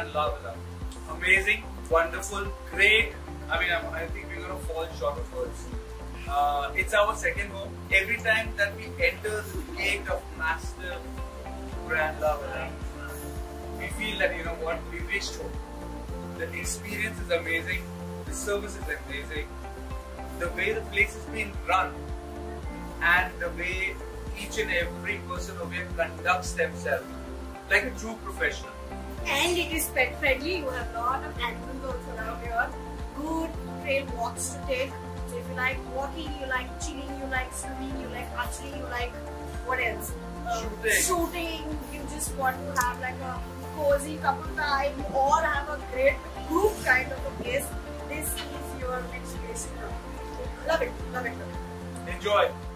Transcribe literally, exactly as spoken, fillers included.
brand LaVillae. Amazing, wonderful, great. I mean, I'm, I think we're going to fall short of words. Uh, it's our second home. Every time that we enter the gate of Mastiff brand LaVillae, we feel that, you know what, we reached home. The experience is amazing, the service is amazing, the way the place is being run, and the way each and every person over here conducts themselves like a true professional. And it is pet friendly. You have a lot of animals also around here. Good trail walks to take. So if you like walking, you like chilling, you like swimming, you like archery, you like what else? Uh, shooting. Shooting. You just want to have like a cozy couple time or have a great group kind of a place. This is your next place. Love it. Love it. Love it. Enjoy.